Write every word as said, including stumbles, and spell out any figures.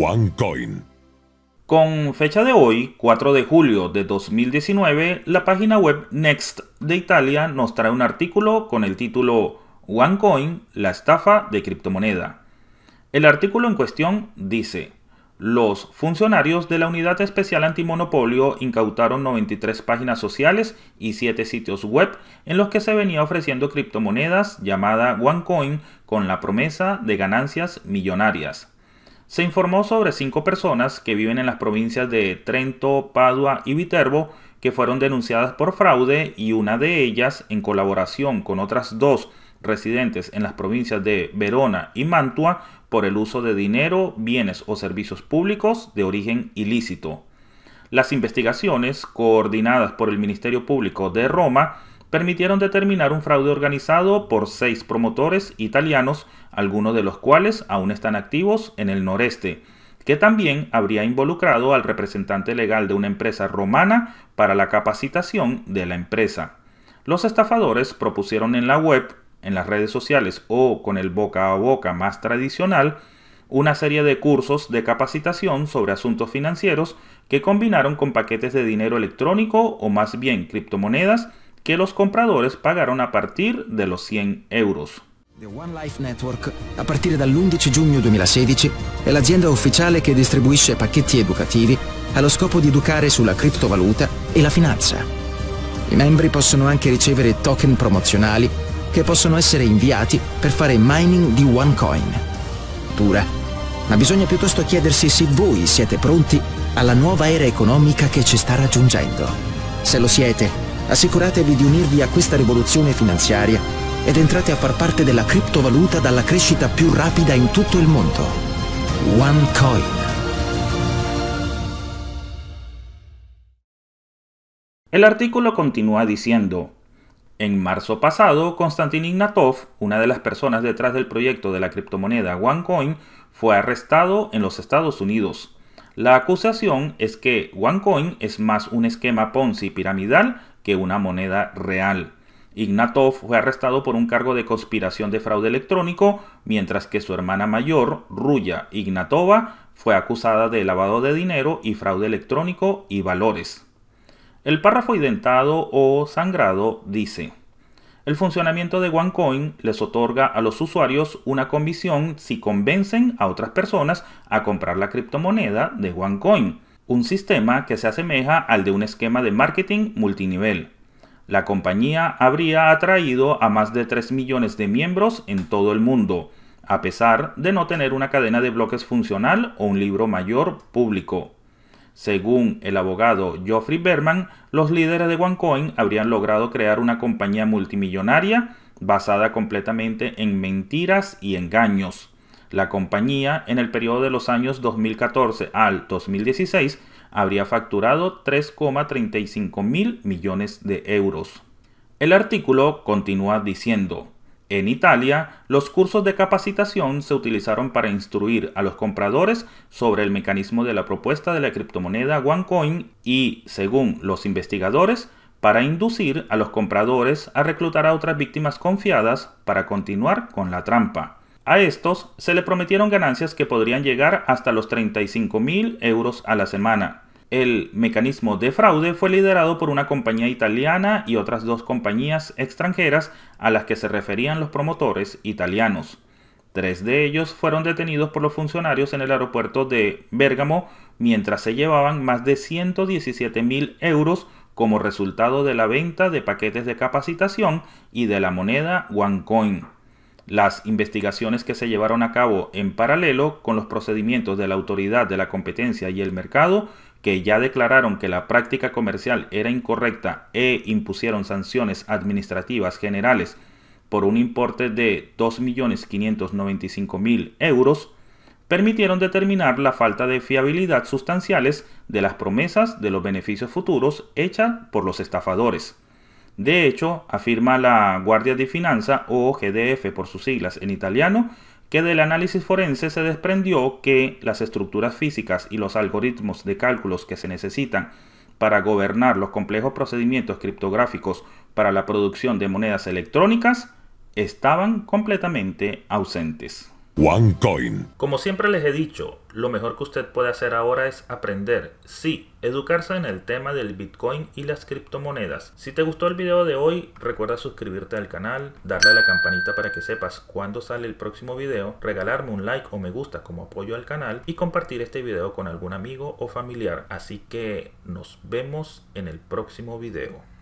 OneCoin. Con fecha de hoy, cuatro de julio de dos mil diecinueve, la página web Next de Italia nos trae un artículo con el título OneCoin, la estafa de criptomoneda. El artículo en cuestión dice: los funcionarios de la Unidad Especial Antimonopolio incautaron noventa y tres páginas sociales y siete sitios web en los que se venía ofreciendo criptomonedas llamada OneCoin con la promesa de ganancias millonarias. Se informó sobre cinco personas que viven en las provincias de Trento, Padua y Viterbo que fueron denunciadas por fraude, y una de ellas, en colaboración con otras dos residentes en las provincias de Verona y Mantua, por el uso de dinero, bienes o servicios públicos de origen ilícito. Las investigaciones, coordinadas por el Ministerio Público de Roma, permitieron determinar un fraude organizado por seis promotores italianos, algunos de los cuales aún están activos en el noreste, que también habría involucrado al representante legal de una empresa romana para la capacitación de la empresa. Los estafadores propusieron en la web, en las redes sociales o con el boca a boca más tradicional, una serie de cursos de capacitación sobre asuntos financieros que combinaron con paquetes de dinero electrónico, o más bien criptomonedas, que los compradores pagaron a partir de los cien euros. The One Life Network, a partire dall'undici giugno duemilasedici, è l'azienda ufficiale che distribuisce pacchetti educativi allo scopo di educare sulla criptovaluta e la finanza. I membri possono anche ricevere token promozionali che possono essere inviati per fare mining di OneCoin. Dura, ma bisogna piuttosto chiedersi se voi siete pronti alla nuova era economica che ci sta raggiungendo. Se lo siete, assicuratevi di unirvi a questa rivoluzione finanziaria ed entrate a far parte della criptovaluta dalla crescita più rapida in tutto il mondo. OneCoin. El artículo continúa diciendo: en marzo pasado, Konstantin Ignatov, una de las personas detrás del proyecto de la criptomoneda OneCoin, fue arrestado en los Estados Unidos. La acusación es que OneCoin es más un esquema Ponzi piramidal que una moneda real. Ignatov fue arrestado por un cargo de conspiración de fraude electrónico, mientras que su hermana mayor, Ruya Ignatova, fue acusada de lavado de dinero y fraude electrónico y valores. El párrafo identado o sangrado dice: el funcionamiento de OneCoin les otorga a los usuarios una comisión si convencen a otras personas a comprar la criptomoneda de OneCoin, un sistema que se asemeja al de un esquema de marketing multinivel. La compañía habría atraído a más de tres millones de miembros en todo el mundo, a pesar de no tener una cadena de bloques funcional o un libro mayor público. Según el abogado Geoffrey Berman, los líderes de OneCoin habrían logrado crear una compañía multimillonaria basada completamente en mentiras y engaños. La compañía, en el periodo de los años dos mil catorce al dos mil dieciséis, habría facturado tres coma treinta y cinco mil millones de euros. El artículo continúa diciendo: en Italia, los cursos de capacitación se utilizaron para instruir a los compradores sobre el mecanismo de la propuesta de la criptomoneda OneCoin y, según los investigadores, para inducir a los compradores a reclutar a otras víctimas confiadas para continuar con la trampa. A estos se le prometieron ganancias que podrían llegar hasta los treinta y cinco mil euros a la semana. El mecanismo de fraude fue liderado por una compañía italiana y otras dos compañías extranjeras a las que se referían los promotores italianos. Tres de ellos fueron detenidos por los funcionarios en el aeropuerto de Bérgamo mientras se llevaban más de ciento diecisiete mil euros como resultado de la venta de paquetes de capacitación y de la moneda OneCoin. Las investigaciones que se llevaron a cabo en paralelo con los procedimientos de la Autoridad de la Competencia y el Mercado, que ya declararon que la práctica comercial era incorrecta e impusieron sanciones administrativas generales por un importe de dos millones quinientos noventa y cinco mil euros, permitieron determinar la falta de fiabilidad sustanciales de las promesas de los beneficios futuros hechas por los estafadores. De hecho, afirma la Guardia di Finanza, o G D F por sus siglas en italiano, que del análisis forense se desprendió que las estructuras físicas y los algoritmos de cálculos que se necesitan para gobernar los complejos procedimientos criptográficos para la producción de monedas electrónicas estaban completamente ausentes. OneCoin. Como siempre les he dicho, lo mejor que usted puede hacer ahora es aprender, sí, educarse en el tema del Bitcoin y las criptomonedas. Si te gustó el video de hoy, recuerda suscribirte al canal, darle a la campanita para que sepas cuándo sale el próximo video, regalarme un like o me gusta como apoyo al canal y compartir este video con algún amigo o familiar. Así que nos vemos en el próximo video.